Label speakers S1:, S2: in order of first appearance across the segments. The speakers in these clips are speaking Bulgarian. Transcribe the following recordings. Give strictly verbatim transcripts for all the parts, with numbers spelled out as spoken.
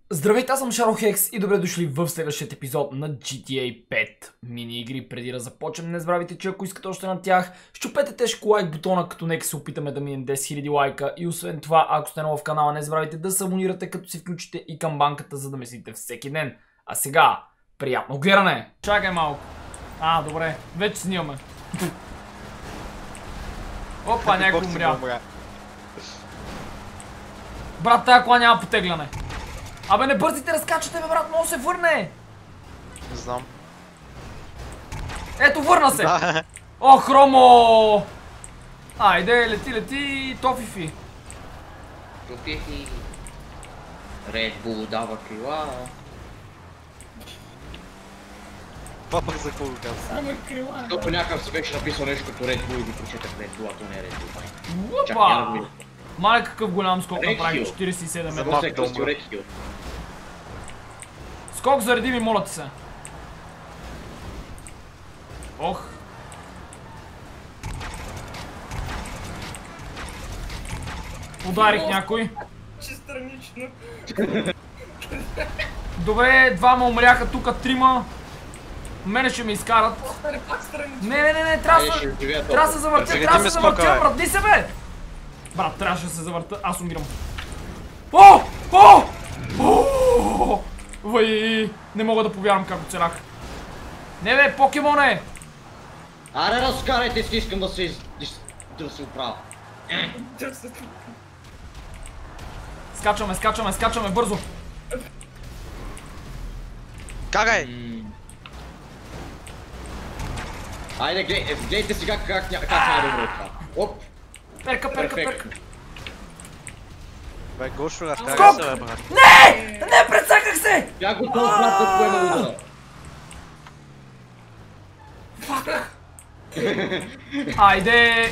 S1: Здравейте, аз съм Шаро-Хекс и добре дошли в следващия епизод на джи ти ей пет мини игри. Преди да започнем, не забравяйте, че ако искате още на тях, щупете тежко лайк бутона, като нека се опитаме да минем десет хиляди лайка. И освен това, ако сте ново в канала, не забравяйте да се абонирате, като си включите и камбанката, за да мислите всеки ден. А сега, приятно гледане! Чакай малко. А, добре, вече снимаме. Опа, някой умря. Брат, тая кола няма потегляне. Абе, не бързите, разкачате, бе, брат, може да се върне!
S2: Не знам.
S1: Ето, върна се! О, Хромо! Айде, лети, лети, тофифи.
S3: Тофифи. Red Bull дава крила.
S2: Това пък за какво го казва?
S4: Само крила.
S3: Защото някакъв си беше написал нещо като Red Bull и ги прочетах Red Bull, а то не е Red Bull.
S1: Опа! Мале какъв голям скок
S3: Red
S1: направи,
S3: Hill.
S1: четиридесет и седем метра.
S3: Само се е кръстил Red Hill.
S1: Скок заради ми, моля ти се. Ох. Ударих някой.
S4: Че странично.
S1: Добре, двама умряха, тука трима. Мене ще ме изкарат.
S4: Остане пак странично.
S1: Не, не, не, не, трябва
S3: Айде, ще
S1: да
S3: живея
S1: трябва да се завъртя, трябва да се завъртя,
S2: бе.
S1: брат, ди се, бе! Брат, трябваше да се завъртя, аз умирам. О! О! О! Вай, не мога да повярвам как оцелях. Не, бе, покемоне!
S3: Аре, разкарайте си, искам да се из... да се оправя.
S1: Скачаме, скачаме, скачаме, бързо!
S2: Кагай!
S3: Айде, гледайте сега как няма добро това. Оп!
S1: Перка, перка, перка!
S2: Бе, Гошо, разкарай
S1: Скок!
S2: се, бе, брат.
S1: Не! Не, прецаках се!
S3: Бях готов, брат, да поема удара.
S1: Айде!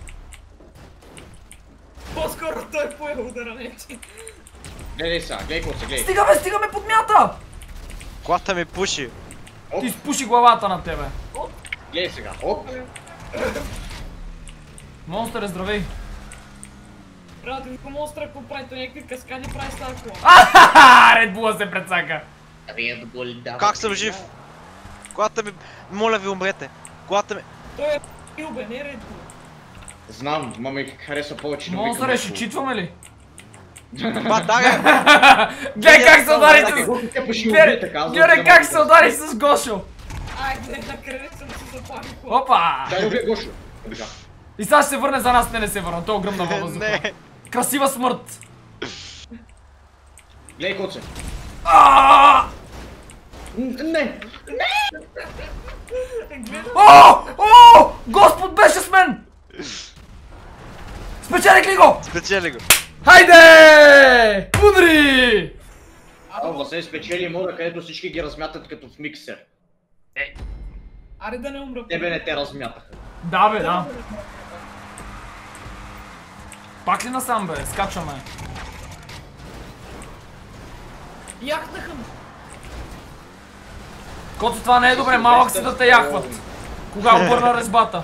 S4: По-скоро той поема удара, не ти.
S3: Гледай сега, гледай какво се гледай.
S1: Стигаме, стигаме под мята!
S2: Колата ми пуши.
S3: Оп,
S1: Ти спуши главата на тебе.
S3: гледай сега, оп.
S1: Монстър е, здравей!
S4: Брат, вика монстра, ако прави той някакви каскади, прави става кола.
S1: Ахахаха! Ред Була се прецака!
S3: Red Bull дава
S2: Как съм
S3: крила.
S2: жив? Колата ми... Моля ви, умрете. Колата ми...
S4: Той е Илбе, не е Red Bull.
S3: Знам, ма ми хареса повече.
S1: Монстър, ще читваме ли?
S2: Ба, дага!
S1: Гледай как се удари
S3: Чакай,
S1: с...
S3: Гошо, те пъши
S1: Гледай
S3: убита, казвам.
S1: гледай как се удари с Гошо!
S4: Айде, на кралица да се запали кола.
S1: Опа!
S3: Дай убия Гошо. Побежа.
S1: И сега ще се върне за нас, не не се върна, той е огромна във въздуха.
S2: Не!
S1: Красива смърт!
S3: Гледай коце.
S1: Аааа!
S3: Не!
S1: О! О! Господ беше с мен! Спечелих ли го?
S2: Спечели го.
S1: Хайде! Удри!
S3: Това се спечели мода, където всички ги размятат като в миксер.
S1: Е,
S4: Аре да не умра.
S3: Тебе не те размятаха.
S1: да бе, да. Пак ли насам бе? Скачваме.
S4: Яхнаха ме.
S1: Кото това не е добре, малък си да те яхват. Кога обърна резбата.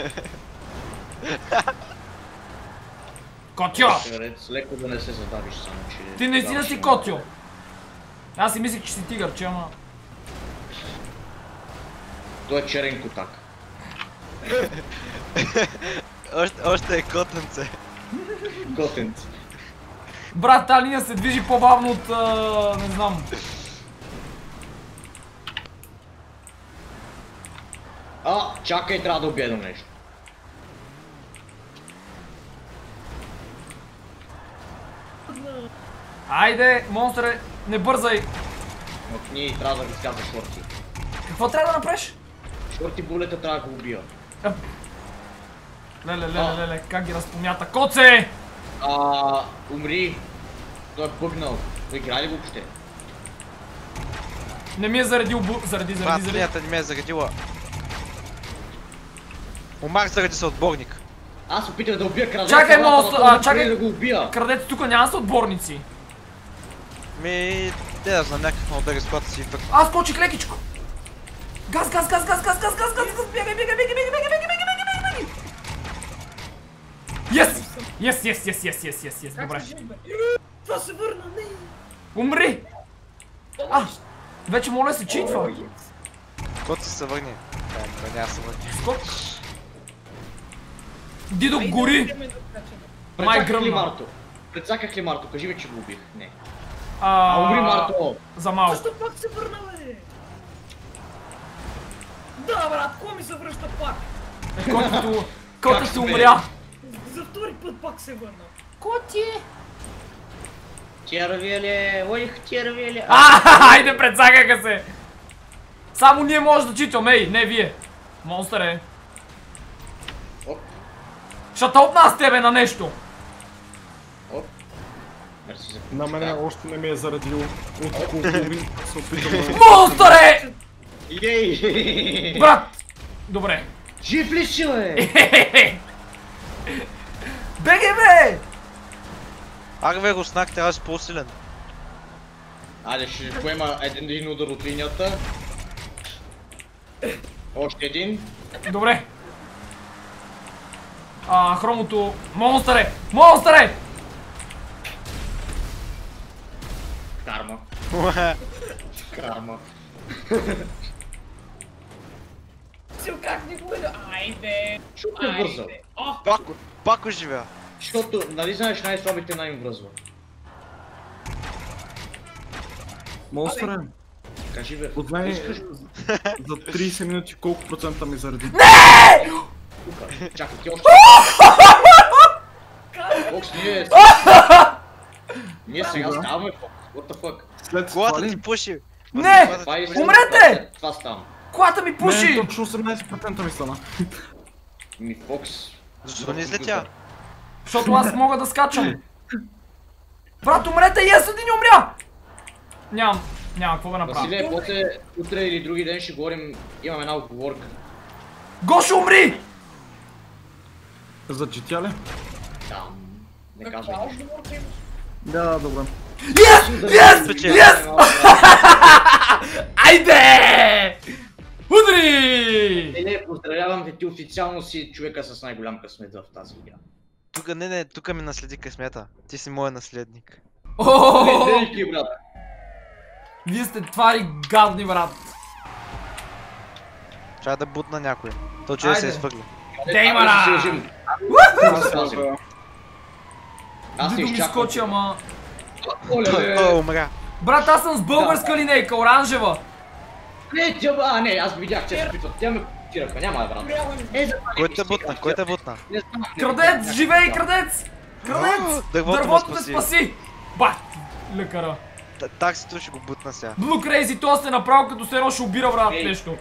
S1: Котьо!
S3: С леко да не се задавиш само, че...
S1: Ти наистина си котьо. Аз си мислих, че си тигър, че ама...
S3: Той е черен котак.
S2: Още, още е котенце.
S3: Готенци.
S1: Брат, тази линия се движи по-бавно от... А, не знам.
S3: А, чакай, трябва да убия едно нещо.
S1: Айде, монстре, не бързай.
S3: Мъкни, трябва да ги скяза шорти.
S1: Какво трябва да направиш?
S3: Шорти булета трябва да го убия.
S1: Леле, леле, леле, как ги разпомята. Коце!
S3: А, умри. Той е бъгнал. Той играе ли го въобще?
S1: Не ми е заредил бу... Заради, заради,
S2: Брат,
S1: заради.
S2: линията не ме е заредила. Умах заради съотборник.
S3: Аз опитах да убия крадеца.
S1: Чакай,
S3: брата,
S1: монстър,
S3: ама той
S1: а,
S3: не
S1: чакай.
S3: да го убия.
S1: Крадете, тук няма са отборници.
S2: Ми... Те да знам, някакъв модер с колата си фък.
S1: Аз скочих лекичко. Газ, газ, газ, газ, газ, газ, газ, газ, газ, бягай, бягай, бягай, бягай, бягай, бягай, бягай, бягай, бягай. Yes! Yes, yes, yes, yes, yes, yes, yes, добре.
S4: Това се върна, не!
S1: Умри! А, вече моля се читва.
S2: Кото се върни. Не, не, няма се върни.
S1: Скок. Дидо гори. Май
S3: Прецаках ли
S1: гръмна.
S3: Марто? Прецаках ли Марто? Кажи ми, че го убих. Не.
S1: А,
S3: А, умри Марто!
S1: За малко.
S4: Защо пак се върна, бе? Да, брат, кой ми се връща пак?
S1: Котето, котето
S3: бе?
S1: умря.
S4: За втори път пак се върна.
S1: Коти.
S3: Червеле, ой, червеле.
S1: А, хайде, предсакаха се. Само ние може да читаме, ей, не вие. Монстър е.
S3: Оп,
S1: Ще топна с тебе на нещо.
S3: оп. Мерси за
S5: На мене още не ми е заредил от култури, се опитам да...
S1: Монстър е!
S3: Ей!
S1: Брат! Добре.
S3: Жив ли си, бе?
S1: Беге, бе!
S2: Арве, Руснак, трябва да си по-силен.
S3: Айде, ще поема един един удар от линията. Още един.
S1: Добре. А, хромото... Монстър е! Монстър е!
S3: Карма. Карма.
S4: Сил как ни го ида? Айде!
S3: Шут ме вързал.
S4: Айде! О!
S2: Пак, пак оживя.
S3: Защото, нали знаеш, най-слабите най-им връзва.
S5: Монстър е.
S3: Кажи, бе.
S5: Познай
S3: Искаш
S5: за трийсет минути колко процента ми зареди.
S3: тука. Чакай, ти още. Фокс, ние... Ние сега ставаме, Фокс. What the fuck?
S5: След
S2: Колата
S5: това ли?
S2: ти пуши.
S1: Не!
S3: Това е...
S1: Умрете!
S3: Това става.
S1: Колата ми
S5: Не,
S1: пуши!
S5: точно осемнайсет процента ми стана.
S3: Ми, Фокс...
S2: Защо не излетя?
S1: Защото аз мога да скачам. Брат, умрете и аз един умря! Нямам, няма какво да направя.
S3: Василе, после утре или други ден ще говорим, имаме една оговорка.
S1: Гошо, умри!
S5: За джитя ли?
S3: Там... Не казвай
S4: Каква
S3: нищо.
S4: отговорка имаш?
S5: Да, добре.
S1: Yes! Yes! Yes! Айде! Удри!
S3: Еле, поздравявам те, ти официално си човека с най-голям късмет в тази игра.
S2: Тука, не, не, тука ми наследи късмета. Ти си моя наследник.
S1: О,
S3: Велики, брат!
S1: вие сте твари гадни, брат.
S2: Трябва да бутна някой. То че да се
S1: Айде.
S2: изхвърли.
S1: Деймара!
S3: Аз се лежим.
S5: Аз
S3: Аз се
S5: съм-
S3: Аз се
S1: Дидо ми
S3: изчаквам.
S1: скочи, ама...
S3: Оле,
S2: Той умря.
S1: Брат, аз съм с българска линейка, оранжева.
S3: Не, тя, а, не, аз видях, че се опитват. Тя ме тираха, няма да, брат.
S4: Умряла ми.
S3: Е, за
S2: Кой те бутна? Кой те бутна?
S3: Не знам.
S1: Крадец, живей, крадец! Крадец!
S2: Дървото ме
S1: Дървото те
S2: спаси.
S1: спаси! Бах! Лекара.
S2: Та- Таксито ще го бутна сега.
S1: Blue Crazy, то сте направо като се едно ще убира, брат,
S3: Ей.
S1: нещо.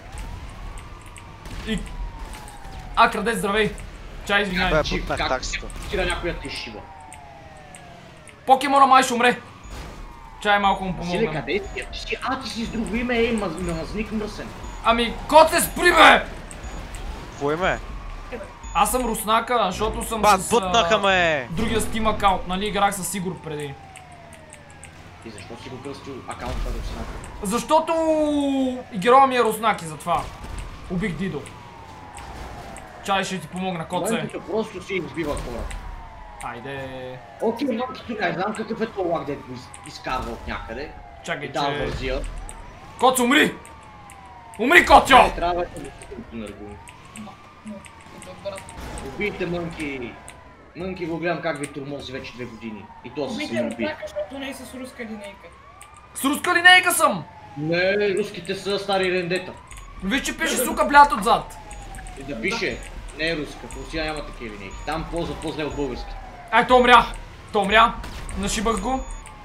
S1: И... А, крадец, здравей! Чай, извинявай.
S2: Бе,
S3: Чиф,
S2: бутнах
S3: как
S2: таксито.
S3: тира някоя те шива.
S1: Покемона май ще умре. Чай малко му
S3: Силе,
S1: помогна.
S3: къде си? Ти си- А, ти си с друго име, ей, маз- мазник мръсен.
S1: Ами, кот се спри, бе!
S2: Какво име?
S1: Аз съм руснака, защото съм
S2: Бат,
S1: с...
S2: бутнаха
S1: а,
S2: ме!
S1: другия Steam акаунт, нали, играх с Сигур преди.
S3: И защо си го кръстил акаунта Руснак?
S1: Защото героя ми е руснак и затова. Убих Дидо. Чай ще ти помогна, кот се.
S3: Мънкито просто си избива хора.
S1: Айде.
S3: Окей, мънкито не знам какъв е този лак, дето го из- изкарва от някъде.
S1: Чакай,
S3: И дава
S1: че...
S3: вързия.
S1: Кот се, умри! Умри, котчо!
S3: Не трябва да го наргуем.
S4: Брат.
S3: Убийте мънки. Мънки го гледам как ви турмози вече две години. И то се
S4: Убийте
S3: самоуби.
S4: руснака, защото не е с руска линейка.
S1: С руска линейка съм!
S3: Не, руските са стари рендета.
S1: Виж, че пише сука блят отзад.
S3: И да пише, не е руска, в Русия няма такива линейки. Там ползват по-зле от български.
S1: Ай, то умря! То умря! Нашибах го.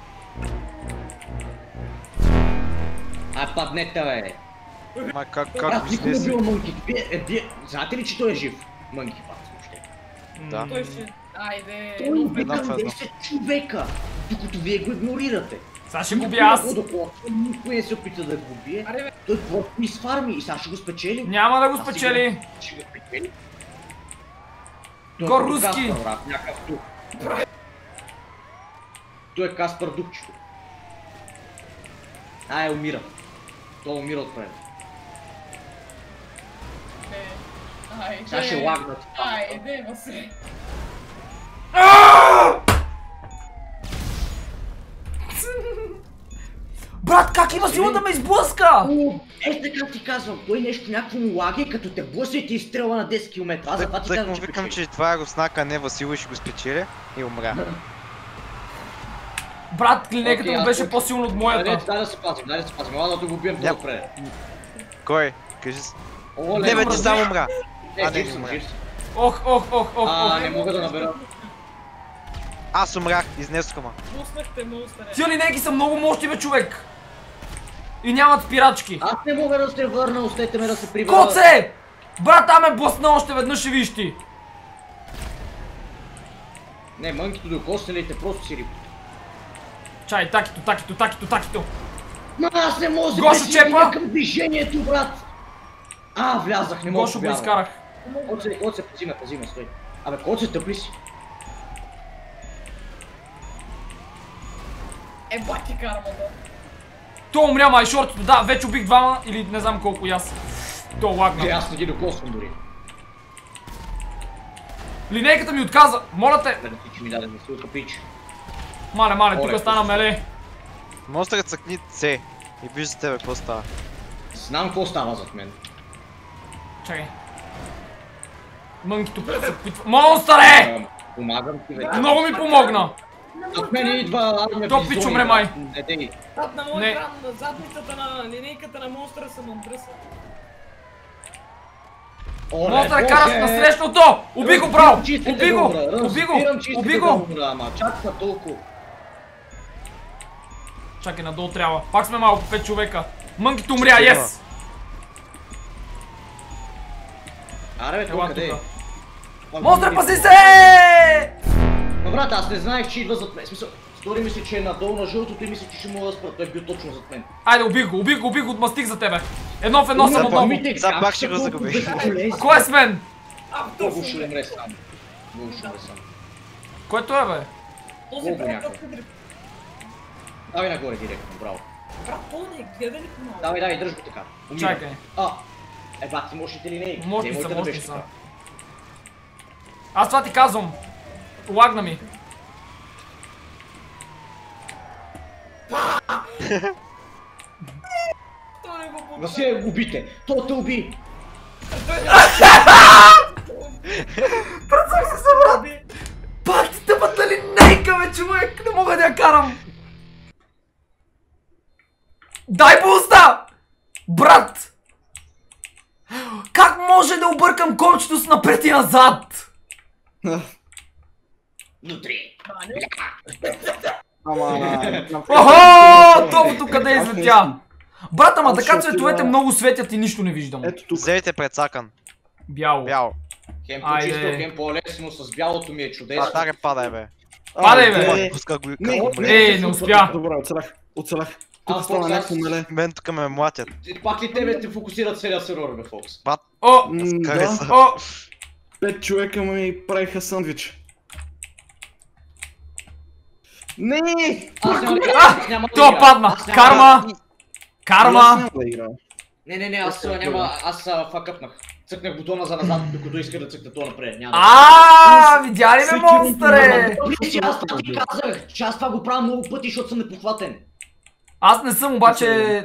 S3: Ай, паднете, бе!
S2: Ма как, как
S3: Аз
S2: ми
S3: никога не
S2: слезе?
S3: бил мънки. Вие, е, вие, знаете ли, че той е жив? Мънки пак въобще.
S2: Да.
S4: Той ще... Айде...
S3: Той
S4: едно
S3: убива
S2: Една в едно.
S3: десет човека, докато вие го игнорирате.
S1: Сега ще го бия аз.
S3: Никой не се опита да го бие.
S4: Аре, бе.
S3: Той просто ми сварми и сега ще го спечели.
S1: Няма да го
S3: Аз
S1: спечели.
S3: Ще го спечели. Той
S1: Гор
S3: е като
S1: руски.
S3: Каспар, брат, някакъв тук. Той е Каспар Дукчето. Ай, умира. Той умира отпред.
S4: Айде...
S3: Сега ще лагнат.
S4: Айде, Василе.
S1: Брат, как има сила да ме изблъска?
S3: Е, така ти казвам, той нещо някакво му лаги, като те блъсва и ти изстрелва на десет километра. Аз за това ти
S2: Так
S3: казвам,
S2: му
S3: че
S2: викам,
S3: печели.
S2: че това е Руснака, а не Васил и ще го спечели и умря.
S1: Брат, линейката
S3: Окей,
S1: му
S3: аз
S1: беше
S3: почвам.
S1: по-силно от
S3: Дай,
S1: моята.
S3: дай да се пазим, дай да се пазим, ела да го убием
S2: Ня-
S3: по-напред.
S2: Кой? Кажи си.
S3: Оле,
S2: Не бе, ти
S3: добре.
S2: сам умря.
S3: Е,
S2: А, не,
S3: жив
S2: не
S3: съм,
S2: умря.
S3: жив съм.
S1: Ох, ох, ох, ох,
S3: А,
S1: ох.
S3: не мога да набера.
S2: Аз умрях, изнесоха ма.
S4: Пуснахте монстър.
S1: Тия линейки са много мощни, бе, човек. И нямат спирачки.
S3: Аз не мога да се върна, оставете ме да се прибера.
S1: Коце! Брат, там е блъсна още веднъж, ще виж ти.
S3: Не, мънкито докоснелите, просто си рип.
S1: Чай, такито, такито, такито, такито.
S3: Ма аз не мога да се
S1: Гошо
S3: присъединя
S1: чепа!
S3: към движението, брат! А, влязах, не мога да
S1: Гошо го
S3: повярвам.
S1: изкарах.
S3: Коце, коце, пазиме, пазиме, стой. Абе, коце, тъпли си.
S4: Е, бати кармата.
S1: То умря май шортито, да, вече убих двама или не знам колко и аз. То
S3: Те,
S1: лагна.
S3: аз не ги докосвам дори.
S1: Линейката ми отказа, моля те.
S3: Да не ти, че ми даде мисълка, пич.
S1: Мале, мале,
S3: Оле,
S1: тук стана меле.
S2: Монстърът цъкни С и вижда тебе какво става.
S3: Знам какво става зад мен.
S1: Чакай. Мънкито се опитва. Монстър е!
S3: А, Помагам ти, бе.
S1: Много ми помогна.
S3: Зад мен идва армия
S1: То пич
S3: бизони,
S1: умре, май.
S3: брат. Не дей.
S4: Зад на
S1: Не.
S4: моя екран, на задницата на линейката на монстъра съм андръса.
S3: Оле,
S1: Монстър
S3: Боже!
S1: караш на срещното! Уби го, браво!
S3: Разбирам, че искате
S1: Уби
S3: да
S1: го!
S3: умра,
S1: Уби го!
S3: разбирам, че
S1: Уби
S3: искате
S1: го!
S3: да умра, ама чак са толкова.
S1: Чакай, надолу трябва. Пак сме малко, пет човека. Мънкито умря, ес!
S3: Аре, бе,
S1: Ела
S3: тук къде е?
S1: тука.
S3: А,
S1: Монстър,
S3: го
S1: пази
S3: видих.
S1: се!
S3: Ма, брат, аз не знаех, че идва зад мен. В смисъл, стори ми се, че е надолу на жълтото и мисля, че ще мога да спра. Той е бил точно зад мен.
S1: Айде, убих го, убих го, убих го, отмъстих за тебе. Едно в едно съм
S3: Умре,
S1: отново.
S3: помните
S2: Сега
S3: как
S2: пак
S3: са
S2: ще го
S3: толкова
S2: загубиш.
S3: безполезни.
S1: Кой е с мен?
S4: А,
S3: Много
S4: точно.
S3: ще умре сам. Много ще умре сам.
S1: Което е, бе?
S4: Този
S3: Колко
S4: брат
S3: някой?
S4: като дрип.
S3: Давай нагоре директно, браво.
S4: Брат, то не гледа ли по малко?
S3: Давай, давай, дръж го така. Умирам.
S1: Чакай.
S3: А, е, бати, мощните линейки.
S1: Мощни
S3: Не,
S1: са,
S3: моите да
S1: мощни
S3: беше
S1: са.
S3: така.
S1: Аз това ти казвам. Лагна ми.
S4: То не го получава.
S3: Василе, убите! То те уби!
S1: Пръцах се се, брат! Пак ти тъпата линейка, бе, човек! Не мога да я карам! Дай буста! Брат! Как може да объркам копчето с напред и назад?
S3: Внутри!
S5: Ама...
S1: Охо! Топото къде
S5: Аз не
S1: излетя?
S5: искам.
S1: Брат, ама
S5: Аз
S1: така
S5: ще
S1: цветовете
S5: отида-
S1: много светят и нищо не виждам.
S5: Ето тук.
S2: Вземете прецакан.
S1: Бяло.
S2: Бяло.
S3: Хем
S1: Айде.
S3: по-чисто, хем по-лесно, с бялото ми е чудесно.
S2: Атаре падай бе.
S1: Падай, бе!
S5: Айде.
S2: Пуска го и
S5: Не,
S2: как
S5: не,
S2: умре.
S1: Е, не успя.
S5: Добре, оцелях. Оцелях.
S3: А,
S5: Тук стана
S3: Фокс,
S5: някакво
S3: аз-
S5: меле.
S2: Мен тук ме млатят.
S3: Пак ли тебе те фокусират целия сервер, бе, Фокс?
S1: О!
S5: М,
S2: Скари
S5: Да,
S2: са.
S1: О!
S5: пет човека ми правиха сандвич. Не!
S3: Аз няма да
S1: А!
S3: аз няма да
S1: То
S3: играя.
S1: падна!
S3: Аз няма
S1: Карма!
S3: да-
S5: Аз
S1: Карма!
S5: няма да играя.
S3: Не, не, не, аз а, няма, аз а, факъпнах. Цъкнах бутона за назад, докато иска да цъкна то напред. Няма да.
S1: А, видя ли ме,
S5: Всеки
S1: монстъре?
S3: Добре, че аз това ти казах, че аз това го правя много пъти, защото съм непохватен.
S1: Аз не съм, обаче...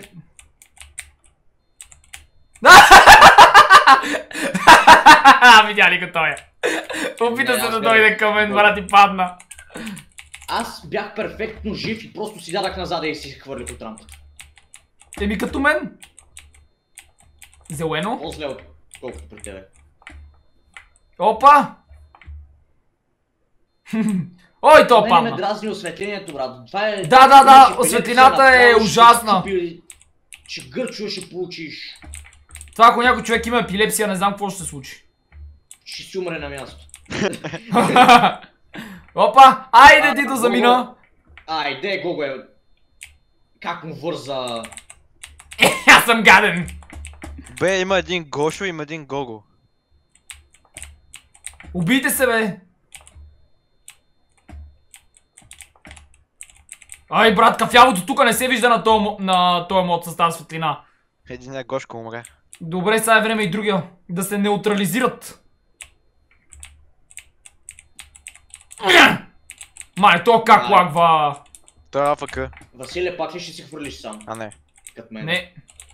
S1: Видя ли го той е? Опита
S3: Не,
S1: се
S3: аз
S1: да
S3: не.
S1: дойде към мен, брат, и падна.
S3: Аз бях перфектно жив и просто си дадах назад и си хвърлих от рампата.
S1: Еми като мен. Зелено.
S3: По-зле от колкото при тебе.
S1: Опа! Ой, то
S3: Мене ме
S1: падна.
S3: дразни осветлението, брат. Това е...
S1: Да, да, да,
S3: Ще
S1: осветлината
S3: пелепсия
S1: е
S3: направо, ще
S1: ужасна.
S3: щупи, Ще гърчо ще получиш.
S1: Това ако някой човек има епилепсия, не знам какво ще се случи.
S3: Ще си умре на място.
S1: Опа! Айде ти да замина!
S3: Айде, Гого е... Как му върза...
S1: Аз съм гаден!
S2: Бе, има един Гошо, има един Гого.
S1: Убийте се, бе! Ай, брат, кафявото тук не се вижда на този, мо- на този мод с тази светлина.
S2: Единия Гошко умре.
S1: Добре, сега е време и другия да се неутрализират. Мале, то как
S3: Ай.
S1: лагва?
S2: Той е АФК.
S3: Василе, пак ли ще си хвърлиш сам?
S2: А не.
S3: Като мен.
S1: Не.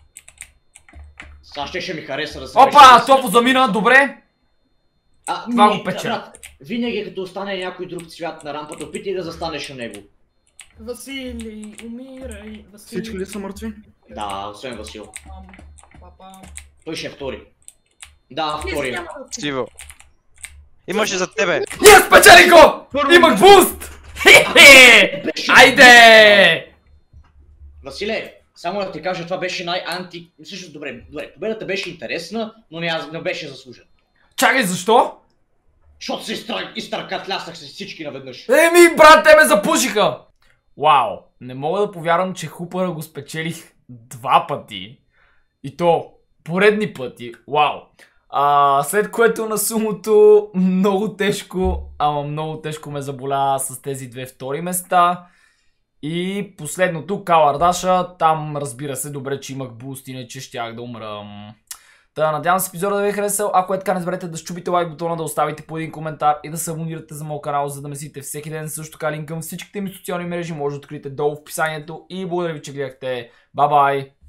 S3: Сега ще, ще ми хареса да се
S1: Опа, Тофо замина, добре.
S3: А,
S1: Това
S3: ми,
S1: го пече.
S3: брат, винаги като остане някой друг цвят на рампата, опитай да застанеш на него.
S4: Василий, умирай. Василий.
S5: Всички ли са мъртви?
S3: Да, освен Васил.
S4: Пам, папам.
S3: Той ще е втори. Да, втори.
S4: Няма да си-
S2: Стиво. Имаше за тебе.
S1: Yes, печели го! Имах буст! Хе-хе! Айде!
S3: Василе, само да ти кажа, това беше най-анти... Всъщност, добре, добре, победата беше интересна, но не, не беше заслужена.
S1: Чакай, защо?
S3: Защото се изтър... изтъркатлясах с всички наведнъж.
S1: Еми, брат, те ме запушиха! Вау, не мога да повярвам, че Хупъра го спечелих два пъти. И то поредни пъти. Вау. А, след което на сумото много тежко, ама много тежко ме заболя с тези две втори места. И последното, Калардаша, там разбира се добре, че имах буст, иначе щях да умра. Та, надявам се епизода да ви е харесал. Ако е така, не забравяйте да щупите лайк бутона, да оставите по един коментар и да се абонирате за моят канал, за да ме следите всеки ден. Също така линк към всичките ми социални мрежи може да откриете долу в описанието. И благодаря ви, че гледахте. Бай-бай!